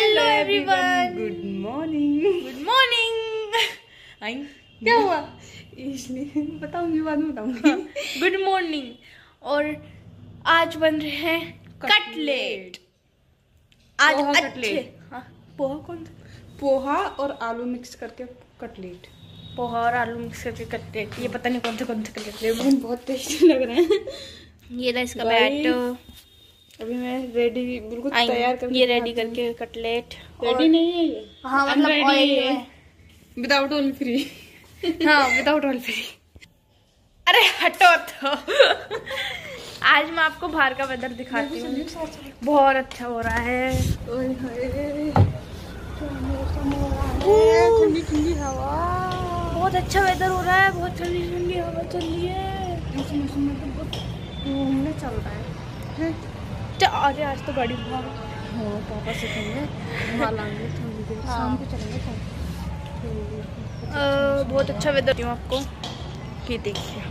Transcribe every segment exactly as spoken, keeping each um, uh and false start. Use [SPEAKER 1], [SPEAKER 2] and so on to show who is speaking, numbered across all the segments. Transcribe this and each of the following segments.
[SPEAKER 1] Hello everyone,
[SPEAKER 2] good morning.
[SPEAKER 1] Good morning. क्या हुआ?
[SPEAKER 2] इसलिए बताऊंगी, बाद में बताऊंगी।
[SPEAKER 1] Good morning. और आज बन रहे हैं कटलेट। आज
[SPEAKER 2] पोहा
[SPEAKER 1] अच्छे
[SPEAKER 2] कटलेट।
[SPEAKER 1] हाँ, पोहा कौन सा?
[SPEAKER 2] पोहा और आलू मिक्स करके कटलेट।
[SPEAKER 1] पोहा और आलू मिक्स करके कटलेट। ये पता नहीं कौन से कौन से कटलेट,
[SPEAKER 2] लेकिन बहुत टेस्टी लग रहे हैं।
[SPEAKER 1] ये रहा इसका
[SPEAKER 2] भाई,
[SPEAKER 1] बैटर।
[SPEAKER 2] अभी मैं रेडी बिल्कुल तैयार करके
[SPEAKER 1] ये रेडी करके कटलेट।
[SPEAKER 2] रेडी नहीं है ये।
[SPEAKER 1] हाँ मतलब ऑयल में,
[SPEAKER 2] विदाउट ऑयल फ्री।
[SPEAKER 1] हाँ विदाउट ऑयल फ्री। अरे हटो तो। आज मैं आपको बाहर का वेदर दिखाती हूँ। बहुत अच्छा हो रहा है।
[SPEAKER 2] ठंडी ठंडी हवा,
[SPEAKER 1] बहुत अच्छा वेदर हो रहा है। बहुत ठंडी ठंडी हवा चल रही है।
[SPEAKER 2] इस मौसम में तो बहुत घूमने चल रहा है।
[SPEAKER 1] अरे आज तो गाड़ी भाग।
[SPEAKER 2] हाँ पापा से कहेंगे वहाँ लाएंगे थोड़ी देर, शाम को चलेंगे।
[SPEAKER 1] आ, बहुत अच्छा वेदर हूँ आपको। ये देखिए,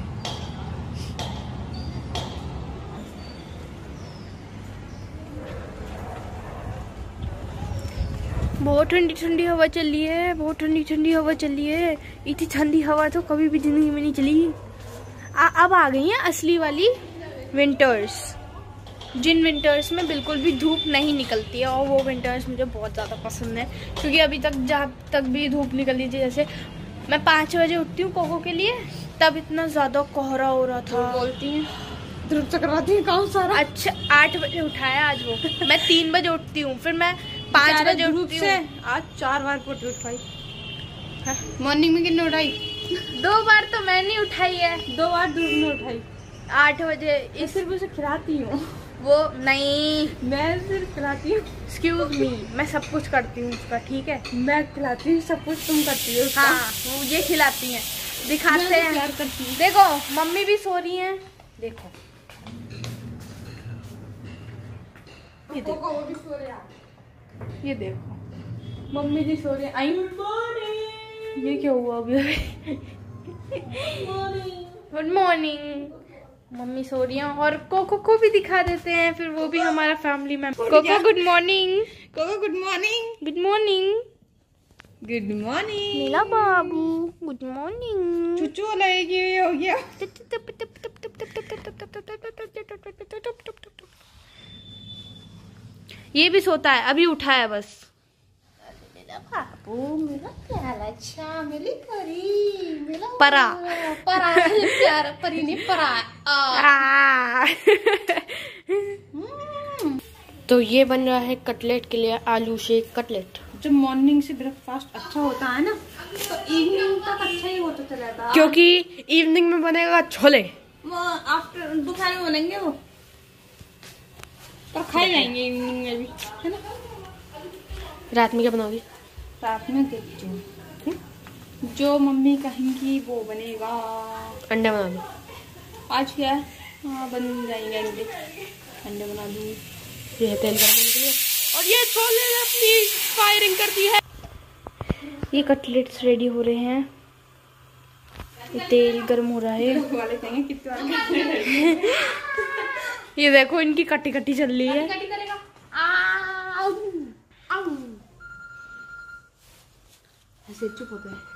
[SPEAKER 1] बहुत ठंडी ठंडी हवा चल रही है। बहुत ठंडी ठंडी हवा चल रही है। इतनी ठंडी हवा तो कभी भी जिंदगी में नहीं चली। आ, अब आ गई है असली वाली विंटर्स, जिन विंटर्स में बिल्कुल भी धूप नहीं निकलती है। और वो विंटर्स मुझे बहुत ज़्यादा पसंद है, क्योंकि अभी तक जहाँ तक भी धूप निकलती थी, जैसे मैं पाँच बजे उठती हूँ कोको के लिए, तब इतना ज़्यादा कोहरा हो रहा था।
[SPEAKER 2] बोलती हैं ध्रुव चक्राती है काम सारा।
[SPEAKER 1] अच्छा आठ बजे उठाया आज वो। मैं तीन बजे उठती हूँ, फिर मैं पाँच बजे उठती हूँ।
[SPEAKER 2] आज चार बार पोट उठाई। मॉर्निंग में कितने उठाई?
[SPEAKER 1] दो बार तो मैं नहीं उठाई है,
[SPEAKER 2] दो बार ध्रुव ने उठाई।
[SPEAKER 1] आठ बजे।
[SPEAKER 2] इस सिर्फ उसे खिलाती हूँ।
[SPEAKER 1] वो नहीं,
[SPEAKER 2] मैं सिर्फ खिलाती हूँ।
[SPEAKER 1] एक्सक्यूज मी, मैं सब कुछ करती हूँ उसका, ठीक है?
[SPEAKER 2] मैं खिलाती हूँ, सब कुछ तुम करती हो।
[SPEAKER 1] हाँ वो ये खिलाती हैं, दिखाते हैं।
[SPEAKER 2] प्यार करती हूँ।
[SPEAKER 1] देखो मम्मी भी सो रही हैं। देखो ये देखो,
[SPEAKER 2] वो भी सो रहे हैं।
[SPEAKER 1] ये देखो मम्मी जी सो रही हैं। आई ये क्या हुआ अभी? Good morning. मम्मी सो रही हैं। और कोको को भी दिखा देते हैं, फिर वो भी हमारा family member. Coco good morning.
[SPEAKER 2] Coco good morning.
[SPEAKER 1] Good morning.
[SPEAKER 2] Good morning
[SPEAKER 1] Neela बाबू गुड मॉर्निंग।
[SPEAKER 2] चुचू लगेगी हो गया।
[SPEAKER 1] ये भी सोता है, अभी उठा है बस।
[SPEAKER 2] मेरा बाबू, मेरा प्यारा अच्छा, मेरी परी, मेरा
[SPEAKER 1] परा
[SPEAKER 2] परा प्यारा परी नहीं परा।
[SPEAKER 1] तो ये बन रहा है कटलेट के लिए आलू शेक कटलेट।
[SPEAKER 2] जब मॉर्निंग से ब्रेकफास्ट अच्छा होता है ना, तो इवनिंग तक अच्छा ही होता चला जाता है।
[SPEAKER 1] क्योंकि इवनिंग में बनेगा छोले।
[SPEAKER 2] वो आफ्टर दोपहर में बनेंगे वो, पर खाए जाएंगे इवनिंग में भी, है ना?
[SPEAKER 1] रात में क्या बनाओगी?
[SPEAKER 2] रात में देखती हूँ, जो मम्मी कहेंगी वो बनेगा।
[SPEAKER 1] अंडा बना दो।
[SPEAKER 2] आज क्या है? हाँ बन जाएंगे अंडे। अंडे बना दूंगी।
[SPEAKER 1] ये है तेल गर्म होने के लिए, और ये छोले ने अपनी फायरिंग कर दी है। ये कटलेट्स रेडी हो रहे हैं। ये तेल गर्म हो रहा है।
[SPEAKER 2] वाले कहेंगे कितनी बार
[SPEAKER 1] ये देखो इनकी कटी कटी चल रही है।
[SPEAKER 2] कटी करेगा। आउ, आउ। ऐसे चुप हो गए।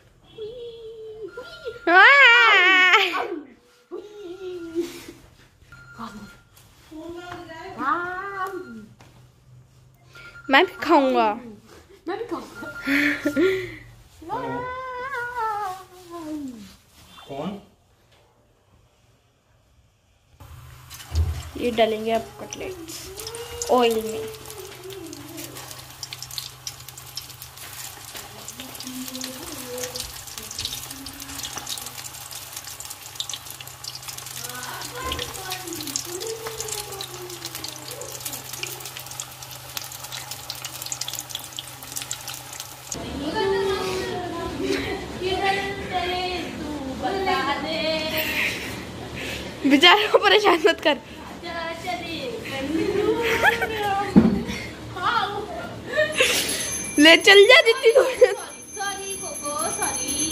[SPEAKER 1] मैं भी खाऊंगा।
[SPEAKER 2] मैं भी खाऊंगा।
[SPEAKER 3] कौन?
[SPEAKER 1] ये डालेंगे अब कटलेट्स ऑयल में। बेचारे को परेशान मत कर। ले चल जा जितनी दूर।
[SPEAKER 2] Sorry cocoa sorry.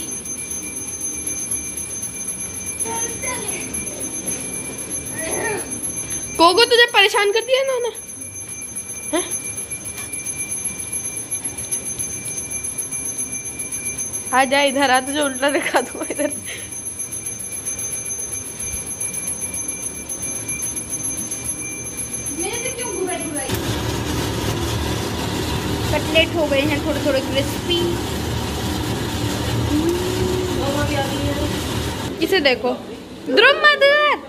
[SPEAKER 1] कोको तुझे परेशान कर दिया इन्होंने? आ जा इधर, आ तुझे उल्टा दिखा दूंगा इधर। कटलेट हो गए हैं थोड़े थोड़े क्रिस्पी। इसे देखो, ध्रुव मधुर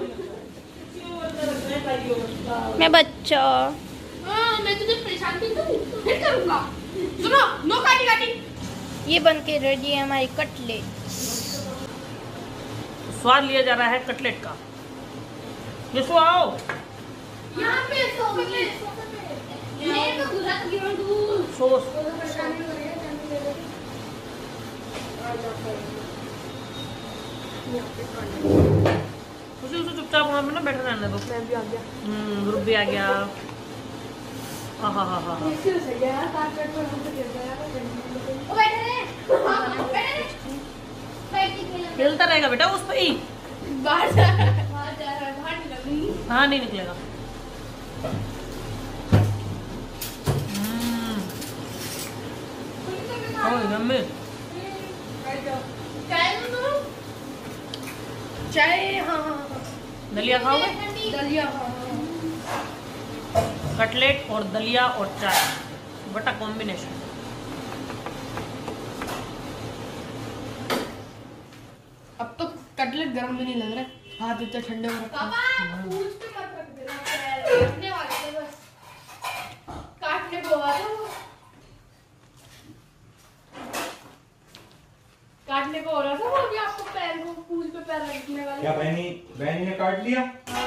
[SPEAKER 1] मैं बच्चा।
[SPEAKER 2] हाँ, मैं तुझे परेशान भी करूं, फिर करूंगा। सुनो, नो काटी काटी।
[SPEAKER 1] ये बन के रेडी है हमारी कटलेट।
[SPEAKER 3] स्वाद लिया जा रहा है कटलेट का। ये सो आओ
[SPEAKER 2] यहाँ पे सोफे पे, सोफे पे। ये तो दूल्हा की और दूर।
[SPEAKER 3] सो खुशी उसे चुपचाप वहाँ पे ना बैठे रहने दो।
[SPEAKER 1] मैं भी आ गया।
[SPEAKER 3] हम्म, ग्रुप भी आ गया। हाँ हाँ हाँ हाँ। खेलता रहेगा बेटा उस पे ही।
[SPEAKER 2] बाहर जा रहा है, बाहर जा रहा है, बाहर निकल।
[SPEAKER 3] हाँ नहीं निकलेगा। यम्मी।
[SPEAKER 2] चाय हाँ हाँ
[SPEAKER 3] दलिया खाओगे?
[SPEAKER 2] दलिया हाँ।
[SPEAKER 3] कटलेट और दलिया और चाय, बटा कॉम्बिनेशन।
[SPEAKER 2] अब तो कटलेट गरम भी नहीं लग रहा है, हाथ इतने ठंडे हो रखे हैं। काटने वाले थे बस, काटने को आ रहा था, काटने को हो रहा था वो अभी आपको पैर को पूंछ पे पैर रखने वाले।
[SPEAKER 4] क्या बहनी बहनी ने काट लिया?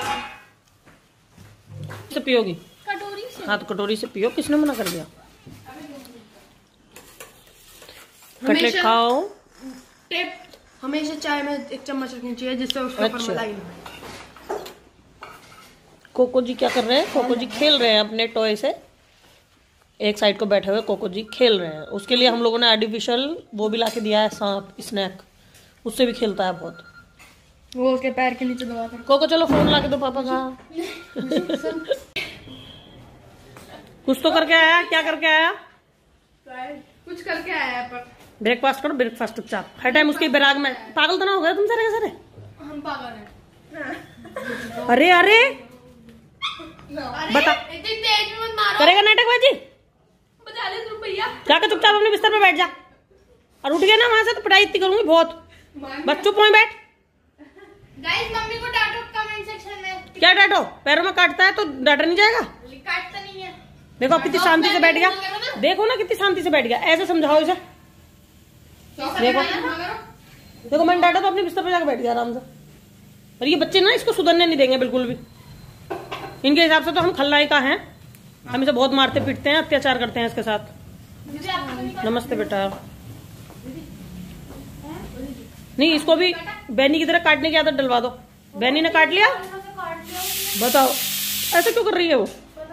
[SPEAKER 3] से पियोगी?
[SPEAKER 2] कटोरी से।
[SPEAKER 3] हाँ तो कटोरी से पियो, किसने मना कर दिया? कटलेट खाओ।
[SPEAKER 2] टेप हमेशा चाय में एक चम्मच रखनी चाहिए जिससे उसके ऊपर
[SPEAKER 3] अच्छा।
[SPEAKER 2] मलाई ना।
[SPEAKER 3] कोको जी क्या कर रहे हैं? कोको जी खेल रहे हैं अपने टॉय से। एक साइड को बैठे हुए कोको जी खेल रहे हैं। उसके लिए हम लोगों ने आर्टिफिशियल वो भी ला के दिया है, सांप स्नैक, उससे भी खेलता है बहुत।
[SPEAKER 2] वो उसके पैर के नीचे दबा कर।
[SPEAKER 3] कोको चलो फोन ला के दो पापा का। कुछ तो करके आया, क्या करके आया?
[SPEAKER 2] कुछ करके आया पर
[SPEAKER 3] ब्रेकफास्ट करो, ब्रेकफास्ट चुपचाप। हर टाइम उसके बैराग में पागल तो ना हो गए तुम सारे के सारे?
[SPEAKER 2] हम पागल हैं।
[SPEAKER 3] अरे अरे बता,
[SPEAKER 2] इतनी तेज में मत मारो।
[SPEAKER 3] करेगा नाटक बाजी?
[SPEAKER 2] बता दे तुम भैया।
[SPEAKER 3] जाकर चुपचाप अपने बिस्तर पे बैठ जा, और उठ गया ना वहां से तो पिटाई इतनी करूंगी बहुत। बस चुप वहीं बैठ।
[SPEAKER 2] गाइस मम्मी को डांटो कमेंट सेक्शन में।
[SPEAKER 3] क्या डांटो? पैरों में काटता है तो डांटा नहीं जाएगा?
[SPEAKER 2] काटता नहीं है।
[SPEAKER 3] देखो अब कितनी शांति से बैठ गया, देखो ना कितनी शांति से बैठ गया। ऐसे समझाओ इसे। देखो देखो मैंने डांटा तो अपने बिस्तर पे जाकर बैठ गया आराम से। और ये बच्चे ना इसको सुधरने नहीं देंगे बिल्कुल भी। इनके हिसाब से तो हम खलनायिका हैं, हम इसे बहुत मारते पीटते हैं, अत्याचार करते हैं इसके साथ। नमस्ते बेटा। नहीं इसको भी बैनी की तरह काटने की आदत डलवा दो। बैनी ने काट लिया? बताओ ऐसे क्यों कर रही है वो?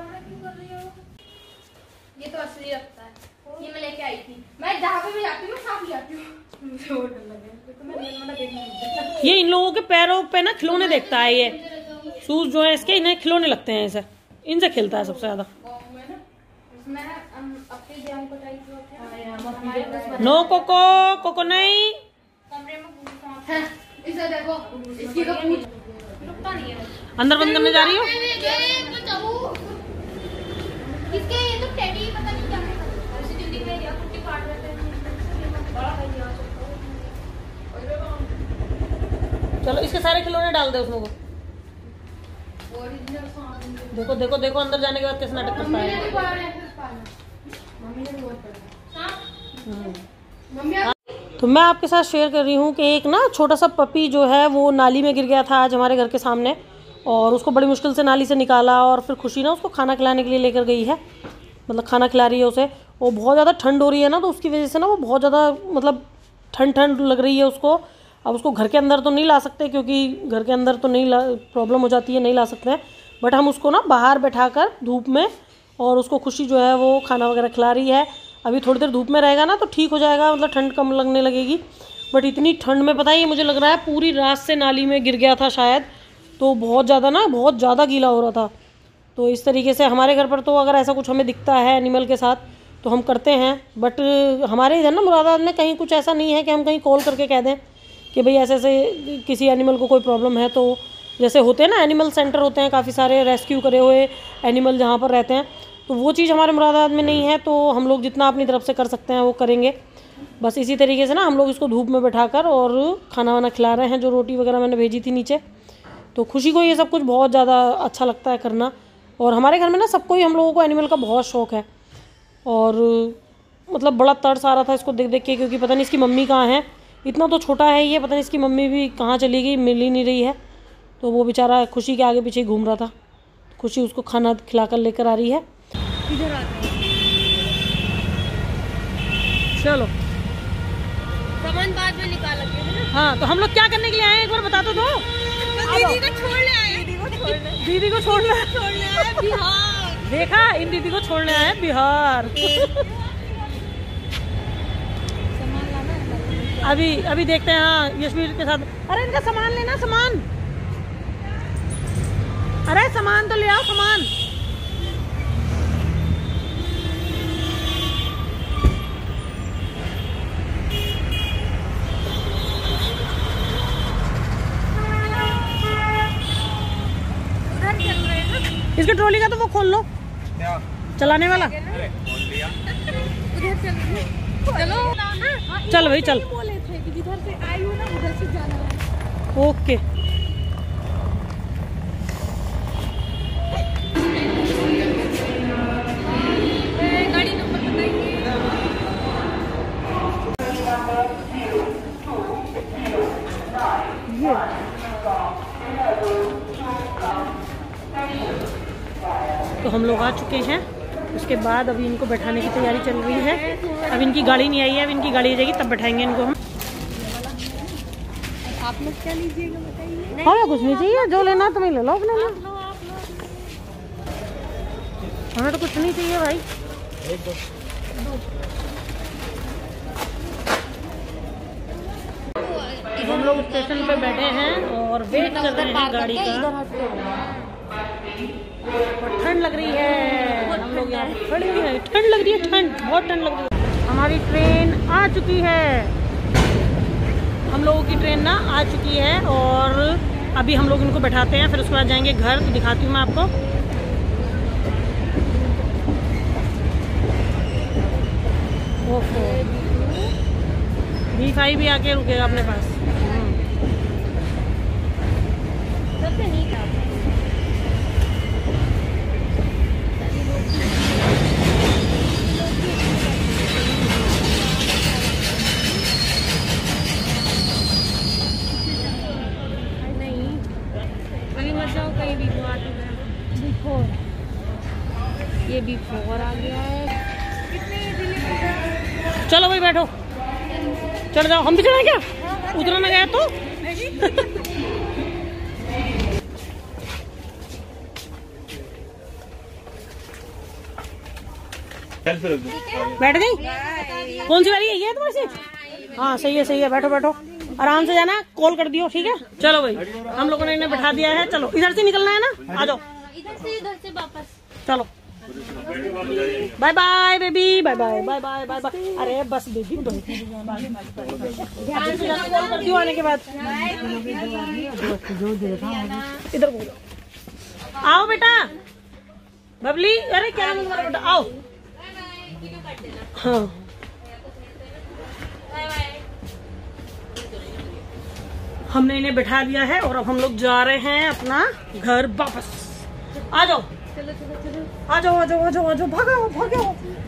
[SPEAKER 2] ये तो असली लगता है, ये मैं लेके आई थी। मैं जहाँ पे भी जाती हूँ साथ ले आती हूँ।
[SPEAKER 3] ये इन लोगों के पैरों पे ना खिलौने देखता है, ये शूज जो है इसके, इन्हें खिलौने लगते हैं ऐसे, इनसे खेलता है सबसे ज्यादा। नो कोको, कोको नहीं।
[SPEAKER 2] इसे देखो, इसकी तो पूंछ रुकता नहीं है।
[SPEAKER 3] अंदर बंद करने जा रही हो?
[SPEAKER 2] इसके ये तो टेडी पता नहीं क्या है। ऐसी जल्दी में या कुत्ते काट रहे थे।
[SPEAKER 3] चलो इसके सारे खिलौने डाल दे उसमें को। देखो देखो देखो अंदर जाने के बाद कैसे नाटक करता है। तो मैं आपके साथ शेयर कर रही हूँ कि एक ना छोटा सा पपी जो है वो नाली में गिर गया था आज हमारे घर के सामने, और उसको बड़ी मुश्किल से नाली से निकाला, और फिर खुशी ना उसको खाना खिलाने के लिए लेकर गई है, मतलब खाना खिला रही है उसे। वो बहुत ज़्यादा ठंड हो रही है ना, तो उसकी वजह से ना वो बहुत ज़्यादा मतलब ठंड ठंड लग रही है उसको। अब उसको घर के अंदर तो नहीं ला सकते क्योंकि घर के अंदर तो नहीं ला, प्रॉब्लम हो जाती है, नहीं ला सकते हैं। बट हम उसको ना बाहर बैठा कर धूप में, और उसको खुशी जो है वो खाना वगैरह खिला रही है। अभी थोड़ी देर धूप में रहेगा ना तो ठीक हो जाएगा, मतलब ठंड कम लगने लगेगी। बट इतनी ठंड में पता है, ये मुझे लग रहा है पूरी रात से नाली में गिर गया था शायद, तो बहुत ज़्यादा ना बहुत ज़्यादा गीला हो रहा था। तो इस तरीके से हमारे घर पर तो अगर ऐसा कुछ हमें दिखता है एनिमल के साथ तो हम करते हैं। बट हमारे इधर ना मुरादाबाद में कहीं कुछ ऐसा नहीं है कि हम कहीं कॉल करके कह दें कि भाई ऐसे ऐसे किसी एनिमल को कोई प्रॉब्लम है। तो जैसे होते हैं ना एनिमल सेंटर होते हैं काफ़ी सारे रेस्क्यू करे हुए एनिमल जहाँ पर रहते हैं, तो वो चीज़ हमारे मुरादाबाद में नहीं है। तो हम लोग जितना अपनी तरफ से कर सकते हैं वो करेंगे। बस इसी तरीके से ना हम लोग इसको धूप में बैठाकर और खाना वाना खिला रहे हैं, जो रोटी वगैरह मैंने भेजी थी नीचे। तो खुशी को ये सब कुछ बहुत ज़्यादा अच्छा लगता है करना। और हमारे घर में ना सबको ही हम लोगों को एनिमल का बहुत शौक़ है। और मतलब बड़ा तरस आ रहा था इसको देख देख के, क्योंकि पता नहीं इसकी मम्मी कहाँ है। इतना तो छोटा है ये, पता नहीं इसकी मम्मी भी कहाँ चली गई, मिल ही नहीं रही है। तो वो बेचारा खुशी के आगे पीछे घूम रहा था। खुशी उसको खाना खिलाकर लेकर आ रही है।
[SPEAKER 1] इधर आते हैं,
[SPEAKER 3] चलो
[SPEAKER 1] सामान बाद में निकाल लगे है ना।
[SPEAKER 3] हाँ, तो हम लोग क्या करने के लिए आए हैं एक बार बता तो दो।
[SPEAKER 1] दीदी को छोड़ने आए, दीदी को छोड़ने
[SPEAKER 3] दीदी को छोड़ना
[SPEAKER 1] छोड़ने आए बिहार।
[SPEAKER 3] देखा, इन दीदी को छोड़ने आए बिहार।
[SPEAKER 1] सामान लाना है।
[SPEAKER 3] अभी अभी देखते हैं। हाँ, यशवीर के साथ। अरे इनका सामान लेना, सामान, अरे सामान तो ले आओ, सामान।
[SPEAKER 1] उधर चल रहे हैं ना,
[SPEAKER 3] इसके ट्रॉली का तो वो खोल लो,
[SPEAKER 4] क्या
[SPEAKER 3] चलाने वाला।
[SPEAKER 4] अरे खोल लिया।
[SPEAKER 1] उधर चल रहे हैं। चलो ना,
[SPEAKER 3] चल भाई चल।
[SPEAKER 1] बोले थे कि जिधर से आई हो ना उधर से जाना है।
[SPEAKER 3] ओके,
[SPEAKER 1] गाड़ी नंबर बताइए।
[SPEAKER 3] तो हम लोग आ चुके हैं। उसके बाद अभी इनको बैठाने की तैयारी चल रही है। अब इनकी गाड़ी नहीं आई है, अब इनकी गाड़ी आ जाएगी तब बैठाएंगे इनको हम।
[SPEAKER 1] आप लोग क्या लीजिएगा बताइए।
[SPEAKER 3] हमें कुछ नहीं चाहिए, जो लेना तुम्हें ले लो अपने लिए, हमें तो कुछ नहीं चाहिए भाई। हम लोग स्टेशन पे बैठे हैं और वेट कर रहे हैं गाड़ी का। और ठंड लग रही है, हम लोग यहाँ पे खड़े हैं। ठंड लग रही है, ठंड बहुत ठंड लग रही है। हमारी ट्रेन आ चुकी है, हम लोगों की ट्रेन ना आ चुकी है। और अभी हम लोग इनको बैठाते हैं, फिर उसके बाद जाएंगे घर। तो दिखाती हूँ मैं आपको। ओहो, वी फाइव भी आके रुकेगा अपने पास।
[SPEAKER 1] सबसे नीक कहीं भी बिफोर, ये बिफोर आ गया है।
[SPEAKER 3] चलो भाई बैठो, चढ़ जाओ। हम भी चढ़े क्या, उतरा ना गया तो।
[SPEAKER 4] चल फिर
[SPEAKER 3] बैठ गई। कौन सी वाली है, ये तुम्हारी सीट? हाँ सही है, सही है, बैठो बैठो, आराम से जाना, कॉल कर दियो, ठीक है। चलो भाई, हम लोगों ने इन्हें बैठा दिया है। चलो इधर से निकलना है ना, आ जाओ।
[SPEAKER 1] इधर से इधर से वापस
[SPEAKER 3] चलो, bye bye baby, bye bye bye bye bye bye. अरे बस बेबी, ध्यान से जाना, कॉल कर दियो आने के बाद। इधर बोलो, आओ बेटा बबली। अरे क्या नाम है तुम्हारा बेटा, आओ। हाँ, हमने इन्हें बैठा दिया है और अब हम लोग जा रहे हैं अपना घर वापस। आ जाओ,
[SPEAKER 1] चलो चलो चलो,
[SPEAKER 3] आ जाओ आ जाओ आ जाओ आ जाओ, भागो भागो।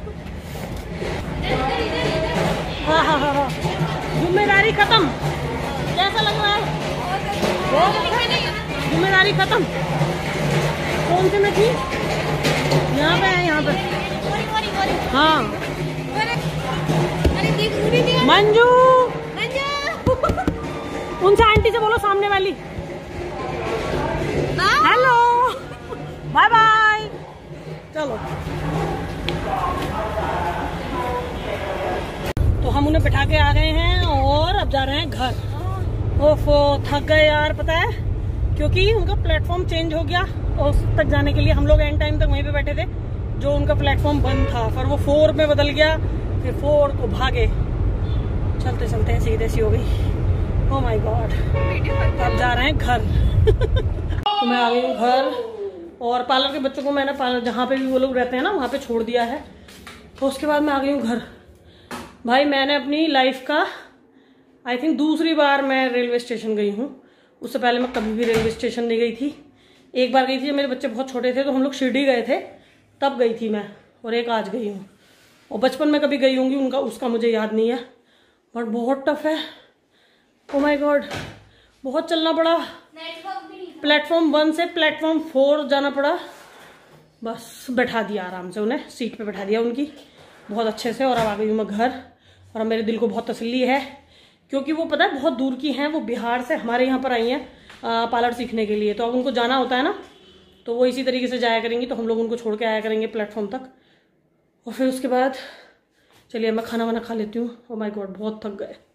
[SPEAKER 3] हाँ हाँ हाँ हाँ, जिम्मेदारी खत्म। कैसा लग रहा है? जिम्मेदारी खत्म। कौन से में थी? यहाँ पे है, यहाँ पे। हाँ, मंजू, उनसे आंटी से बोलो सामने वाली, हेलो बाय बाय। चलो, तो हम उन्हें बैठा के आ गए हैं और अब जा रहे हैं घर। ओफो, थक गए यार, पता है, क्योंकि उनका प्लेटफॉर्म चेंज हो गया और उस तक जाने के लिए हम लोग एंड टाइम तक वहीं पे बैठे थे। जो उनका प्लेटफॉर्म बंद था, पर वो फोर में बदल गया, फिर फोर को भागे, चलते चलते ऐसी तैसी हो गई। ओह माय गॉड, अब जा रहे हैं घर। तो मैं आ गई हूँ घर, और पार्लर के बच्चों को मैंने पार्लर जहाँ पे भी वो लोग रहते हैं ना वहाँ पे छोड़ दिया है। तो उसके बाद मैं आ गई हूँ घर। भाई मैंने अपनी लाइफ का आई थिंक दूसरी बार मैं रेलवे स्टेशन गई हूँ। उससे पहले मैं कभी भी रेलवे स्टेशन नहीं गई थी। एक बार गई थी जब मेरे बच्चे बहुत छोटे थे, तो हम लोग शिरडी गए थे, तब गई थी मैं, और एक आज गई हूँ। और बचपन में कभी गई होंगी उनका, उसका मुझे याद नहीं है, बट बहुत टफ है। ओ माय गॉड, बहुत चलना पड़ा। प्लेटफॉर्म वन से प्लेटफॉर्म फोर जाना पड़ा। बस बैठा दिया आराम से उन्हें, सीट पे बैठा दिया उनकी बहुत अच्छे से। और अब आ गई हूँ मैं घर, और अब मेरे दिल को बहुत तसल्ली है, क्योंकि वो पता है बहुत दूर की हैं। वो बिहार से हमारे यहाँ पर आई हैं पार्लर सीखने के लिए। तो अब उनको जाना होता है ना, तो वो इसी तरीके से जाया करेंगी। तो हम लोग उनको छोड़ के आया करेंगे प्लेटफॉर्म तक, और फिर उसके बाद चलिए मैं खाना वाना खा लेती हूँ। ओह माय गॉड, बहुत थक गए।